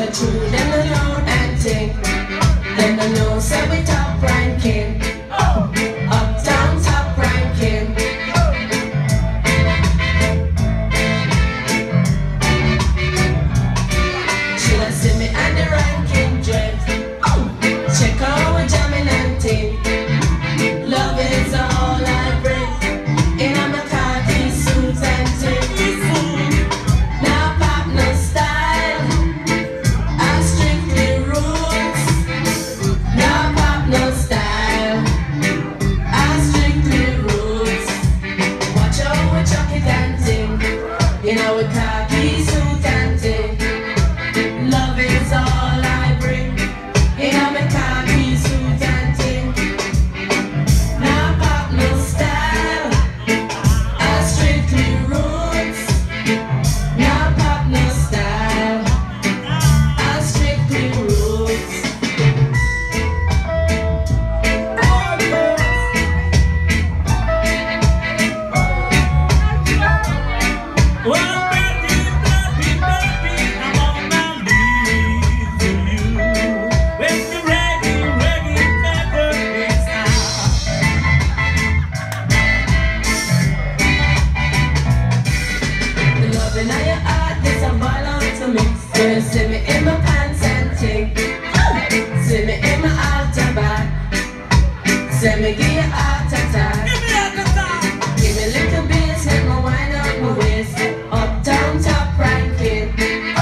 true, them no know and think. Them no know, say we top ranking. Uptown top ranking. She done see me and the ranking dread. Check out what jamming and ting. Love is all I bring. In a my khaki suit and ting. Now pop no style. I strictly roots. Now pop no style. I strictly roots. Watch out with chucky dancing. You know with khaki suit and ting. Love is all I bring. You know my khaki suit and ting. Now pop no style. I strictly roots. Now pop no style. I strictly roots. Well, baby, I'm on my knees to you. When you're ready, my birthday style. The loving of your heart is a ball on to me. So you see me in my pants and ting. See me in my altar bag. Say me give you heart attack. Give me that guitar. Give me little bass, let me wind up my waist. Uptown top ranking.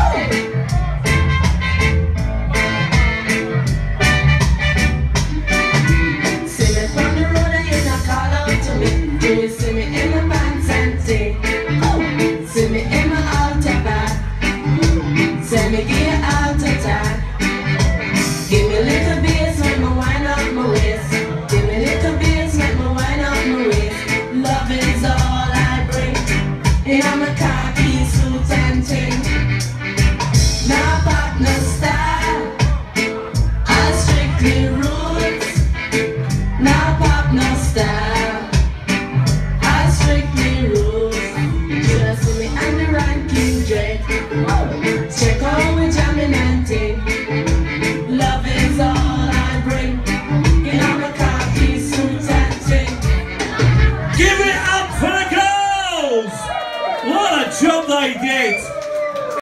See me from the road and you not call out to me. Do you see me in my pants and ting? See me in my altar bag. Say me give you heart attack. Give me little bass, let me wind up my waist. Give me little bass, let me wind up my waist. Love is all I bring. And I'm a khaki suit and ting. Now pop no style. I strictly roots. Now pop no style. I strictly roots. Should I see me and the ranking dread? Check out we jamming and ting. Love is all I bring. And I'm a khaki suit and ting. Give it up for the girls! What a job they did!